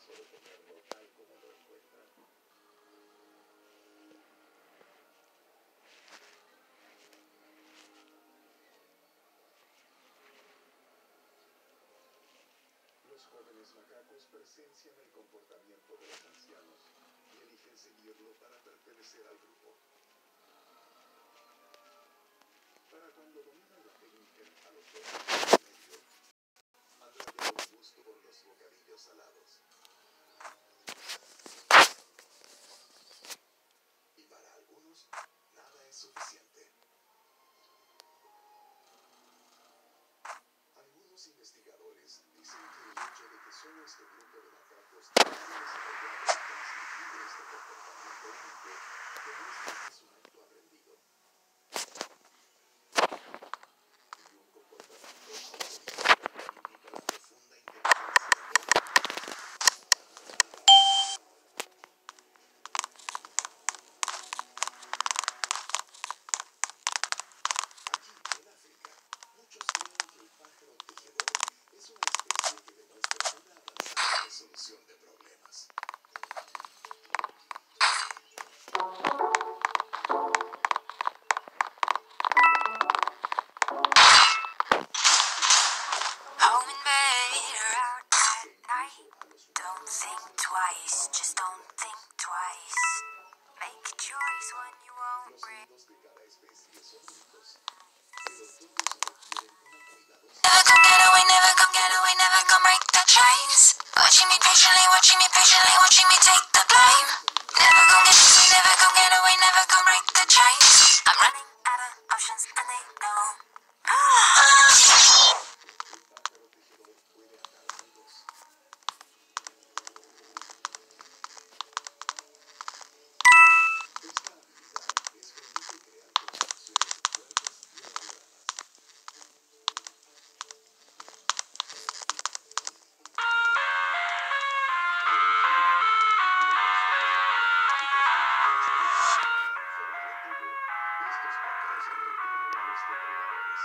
de ponerlo tal como lo encuentran. Los jóvenes macacos presencian el comportamiento de los ancianos y eligen seguirlo para pertenecer al grupo. Para cuando dominan la técnica a los 2 años y medio, han desarrollado un gusto por los bocadillos salados. Y para algunos, nada es suficiente. Algunos investigadores dicen que el hecho de que solo este grupo de macacos haya desarrollado y transmitido este comportamiento único demuestra que es un acto aprendido. Y un comportamiento autodidacta indica la profunda inteligencia de ellos. Aquí, en África, muchos creen que el pájaro tejedor es una especie que demuestra una avanzada resolución de problemas. Home and bed or out at night. Don't think twice, just don't think twice. Make a choice when you won't Los regret. nidos de cada especie son únicos, pero todos requieren una cuidadosa Never come get away, never come get away, never come break the chains. Watching me patiently, watching me patiently, watching me take the blame. Never come get away, never come get away, never come break the chains. I'm running out of options and they know. El pájaro tejedor puede atar nudos. Esta habilidad les permite crear construcciones fuertes y elaboradas. Puede elegir una hoja que cubra su arraigo y construir una estructura pequeña en forma de tubo. Estos pájaros retienen a los depredadores.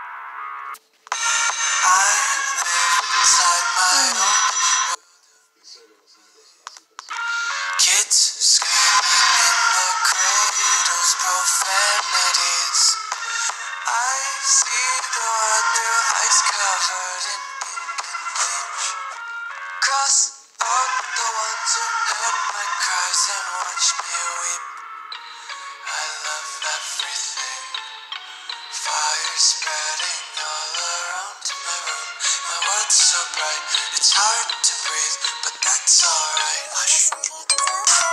Inside my own Y solo los nidos más impresionantes kids screaming in the cradles, profanities. I see the world through ice covered in ink and bleach. Cross out the ones who heard my cries and watched me weep. I love everything. Fire spreading all around my room. My world's so bright, it's hard to breathe, but that's alright. Hush.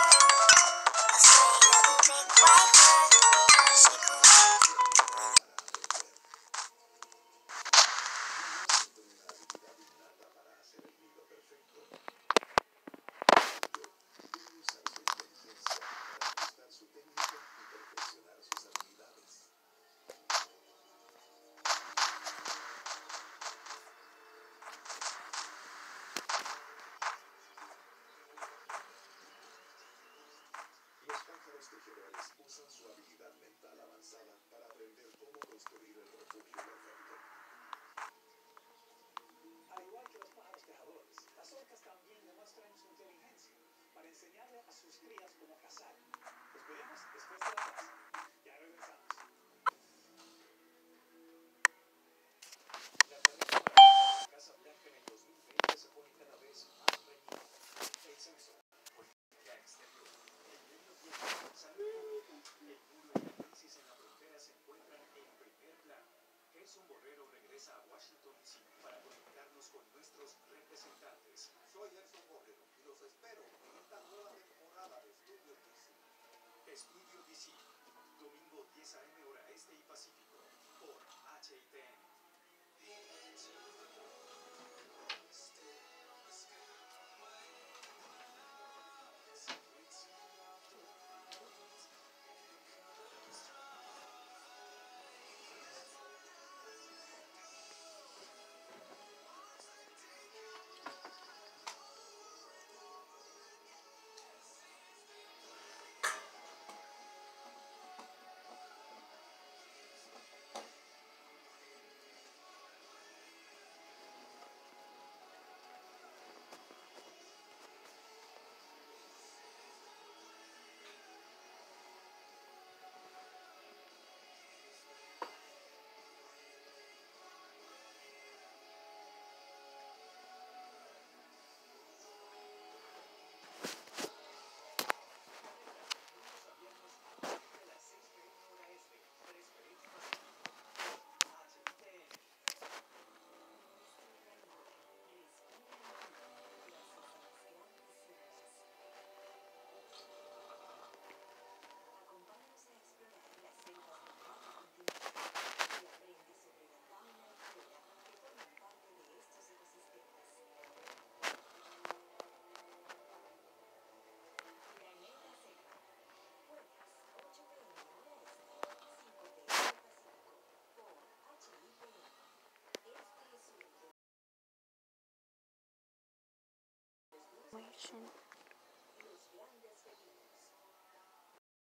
para hacer el nido perfecto. Para ello, deben usar su inteligencia para ajustar su técnica y perfeccionar sus habilidades. Los pájaros tejedores usan su habilidad mental avanzada para aprender cómo construir el refugio perfecto. Al igual que los pájaros tejadores, las orcas también demuestran su inteligencia para enseñarle a sus crías cómo cazar. Los veremos después de la pausa. Ya regresamos. La tarea para la Casa Blanca en el 2020 se pone cada vez más reñida. El censo, política exterior, el medio ambiente, salud pública, el muro y la crisis en la frontera se encuentran en primer plano. Gerson Borrero regresa a Washington DC para conectarnos con nuestros representantes. Soy Gerson Borrero y los espero en esta nueva temporada de Estudios DC. Estudio DC, domingo 10 a.m. hora este y pacífico, por HITN. Situation.